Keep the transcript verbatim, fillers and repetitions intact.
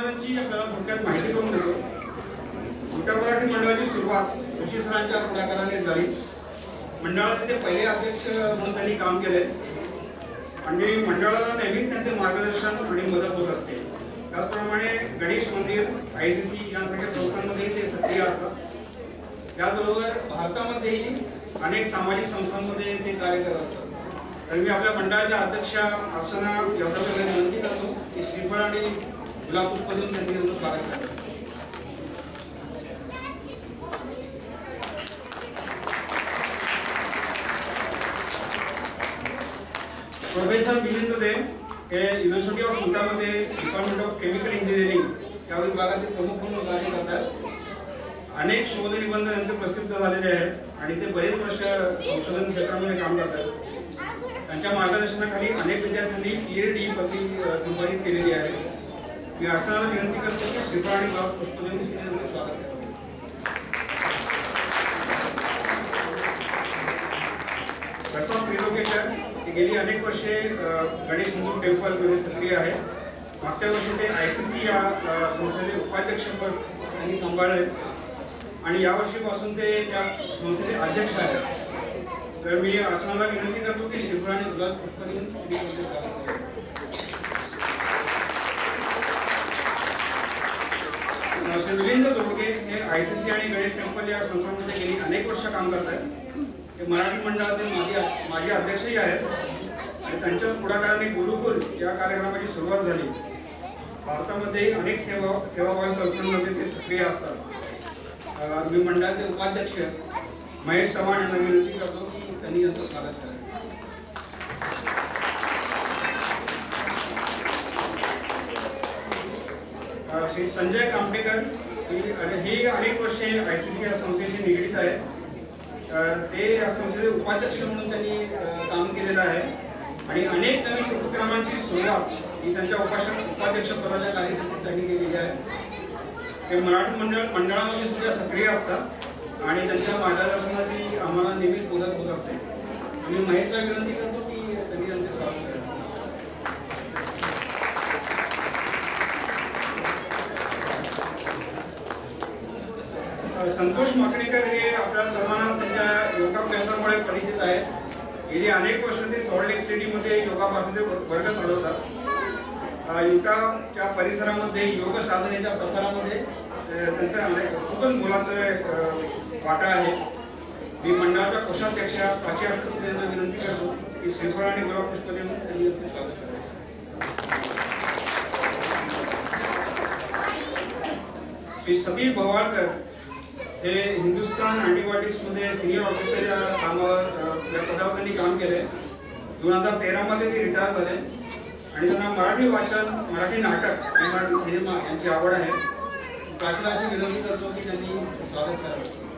मंडळाची आपल्याला थोडक्यात माहिती करून देतो. युटा मराठी मंडळाची सुरुवात जोशी सरांच्या पुढाकाराने झाली. मंडळाचे ते पहिले अध्यक्ष म्हणून त्यांनी काम केले आणि मंडळाला नेहमीच त्यांचे मार्गदर्शन आणि मदत होत असते. त्याचप्रमाणे गणेश मंदिर, आय सी सी यांसारख्या संस्थांमध्ये ते सक्रिय असतात. त्याचबरोबर भारतामध्येही अनेक सामाजिक संस्थांमध्ये ते कार्य करत असतात. तर मी आपल्या मंडळाच्या अध्यक्षा अर्चना यादवकडे विनंती करतो की श्रीफळ आणि गुलाबपुष्प देऊन त्यांनी स्वागत करावे. प्रोफेसर मिलिंद हे युनिव्हर्सिटी ऑफ मुंबईमध्ये डिपार्टमेंट ऑफ केमिकल इंजिनिअरिंग या विभागाचे प्रमुख म्हणून कार्य करतात. अनेक शोध निबंध त्यांचे प्रसिद्ध झालेले आहेत आणि ते बरेच वर्ष संशोधन क्षेत्रामध्ये काम करतात. त्यांच्या मार्गदर्शनाखाली अनेक विद्यार्थ्यांनी पीएचडी पदवी संपादित केलेली आहे. मी अर्चनाला विनंती करतो की श्रीफळ आणि गुलाबपुष्प देऊन स्वागत करतो. प्रसाद त्रिलोकेकर ते गेली अनेक वर्षे गणेश हिंदू टेम्पलमध्ये सक्रिय आहे. मागच्या वर्षी ते आय सी सी या संस्थेचे उपाध्यक्षपद त्यांनी सांभाळले आणि यावर्षीपासून ते त्या संस्थेचे अध्यक्ष आहेत. तर मी अर्चनाला विनंती करतो की श्रीफळ आणि गुलाबपुष्प देऊन श्री मिलिंद जोडगे हे आय सी सी आणि गणेश टेम्पल या संस्थांमध्ये गेली अनेक वर्ष काम करत आहेत. ते मराठी मंडळाचे माजी माजी अध्यक्षही आहेत आणि त्यांच्या पुढाकाराने गुरुकुल या कार्यक्रमाची सुरुवात झाली. भारतामध्ये अनेक सेवा सेवाभावी संस्थांमध्ये ते सक्रिय असतात. मी मंडळाचे उपाध्यक्ष महेश चव्हाण यांना विनंती करतो की त्यांनी यांचं स्वागत करावे. श्री संजय कामतेकर ही अनेक वर्षे आय सी सी या संस्थेशी निगडीत आहे. ते या संस्थेचे उपाध्यक्ष म्हणून त्यांनी काम केलेलं आहे आणि अनेक नवीन उपक्रमांची सुरुवात ही त्यांच्या उपाध्यक्ष उपाध्यक्ष पदाच्या कार्यक्रमात त्यांनी केलेली आहे. ते मराठी मंडळ मंडळामध्ये सुद्धा सक्रिय असतात आणि त्यांच्या मार्गदर्शनाची आम्हाला नेहमीच मदत होत असते. मी महेशला विनंती करतो की त्यांनी त्यांचे स्वागत करावे. संतोष माकणीकर हे आपल्या सर्वांना त्यांच्या योगाभ्यासामुळे परिचित आहेत. गेली अनेक वर्ष ते सॉल्ट लेक सिटीमध्ये योगाभ्यासाचे वर्ग चालवतात. युटाच्या परिसरामध्ये योग साधनेच्या प्रसारामध्ये त्यांचा खूपच मोलाचा वाटा आहे. मी मंडळाच्या कोषाध्यक्षा प्राची अशोक यांना विनंती करतो की श्रीफळ आणि गुलाबपुष्प देऊन त्यांनी स्वागत करावे. श्री सतीश भवालकर हे हिंदुस्तान अँटीबायोटिक्स मध्ये सिनियर ऑफिसर या कामावर या पदावर त्यांनी काम केले. दोन हजार तेरा मध्ये ते रिटायर झाले आणि त्यांना मराठी वाचन, मराठी नाटक आणि मराठी सिनेमा यांची आवड आहे. प्राचीनाची विनंती करतो की त्यांनी स्वागत करावे.